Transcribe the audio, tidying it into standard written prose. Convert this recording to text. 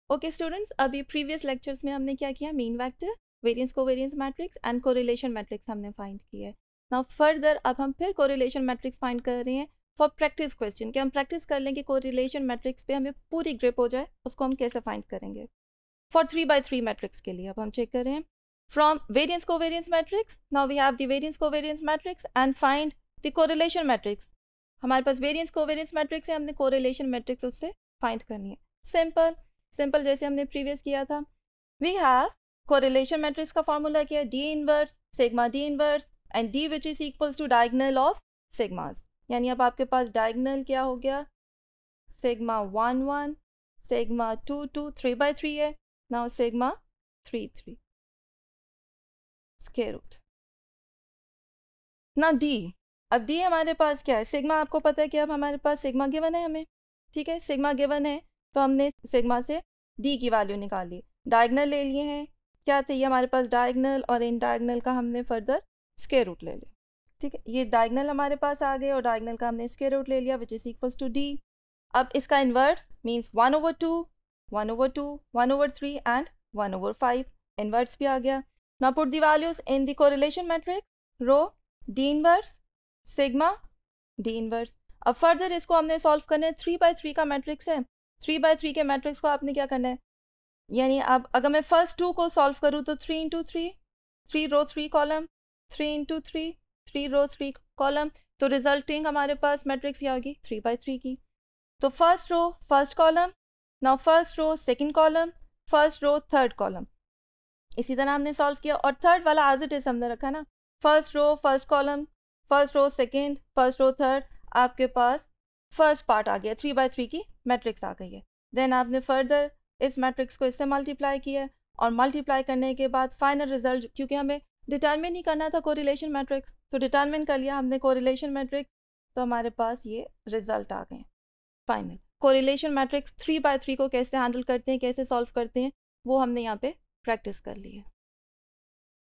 Okay students, अभी previous lectures में हमने क्या किया, mean vector, variance covariance matrix and correlation matrix हमने फाइंड किया है। नाउ फर्दर अब हम फिर कोरिलेशन मैट्रिक्स फाइंड कर रहे हैं फॉर प्रैक्टिस क्वेश्चन, कि हम प्रैक्टिस कर लें कि कोरिलेशन मैट्रिक्स पे हमें पूरी ग्रिप हो जाए, उसको हम कैसे फाइंड करेंगे फॉर 3x3 मैट्रिक्स के लिए। अब हम चेक कर रहे हैं from variance covariance matrix, now we have the variance covariance matrix and find the correlation matrix. हमारे पास वेरिएंस कोवेरिएंस मैट्रिक्स है, हमने कोरिलेशन मैट्रिक्स उससे फाइंड करनी है। सिंपल जैसे हमने प्रीवियस किया था। वी हैव कोरिलेशन मैट्रिक्स का फॉर्मूला क्या है, D inverse sigma D inverse and D which is equals to diagonal of sigmas. यानी अब आपके पास डायगोनल क्या हो गया, सिग्मा 1 1 सिग्मा 2 2 3/3 है, now sigma 3 3 square root. Now D, अब डी हमारे पास क्या है, सिग्मा आपको पता है कि अब हमारे पास सिग्मा गिवन है हमें, ठीक है, सिग्मा गिवन है तो हमने सिग्मा से डी की वैल्यू निकाली, डायगोनल ले लिए हैं, क्या थे ये हमारे पास डायगोनल, और इन डायगोनल का हमने फर्दर स्क्वायर रूट ले लिया, ठीक है, ये डायगोनल हमारे पास आ गए और डायगोनल का हमने स्क्वायर रूट ले लिया which is equals to D. अब इसका इन्वर्स मीन्स 1/2 1/2 1/3 एंड 1/5, इन्वर्स भी आ गया। Now put the values in the correlation matrix, row D inverse sigma D inverse. अब फर्दर इसको हमने सॉल्व करना है, 3x3 का मैट्रिक्स है, 3x3 के मैट्रिक्स को आपने क्या करना है, यानी अब अगर मैं फर्स्ट 2 को सॉल्व करूँ तो 3 × 3 3 रो 3 कॉलम 3 × 3 3 रो 3 कॉलम, तो रिजल्टिंग हमारे पास मैट्रिक्स क्या होगी 3x3 की। तो first row first column, now first row second column, first row third column, इसी तरह हमने सॉल्व किया। और थर्ड वाला एज इट इज हमने रखा ना, first row first column first row second first row third, आपके पास फर्स्ट पार्ट आ गया, 3x3 की मैट्रिक्स आ गई है। देन आपने फर्दर इस मैट्रिक्स को इससे मल्टीप्लाई किया, और मल्टीप्लाई करने के बाद फाइनल रिजल्ट, क्योंकि हमें डिटरमिन ही करना था कोरिलेशन मैट्रिक्स, तो डिटरमिन कर लिया हमने कोरिलेशन मैट्रिक्स, तो हमारे पास ये रिजल्ट आ गए फाइनल। कोरिलेशन मैट्रिक्स 3x3 को कैसे हैंडल करते हैं, कैसे सॉल्व करते हैं, वो हमने यहाँ पे प्रैक्टिस कर ली है।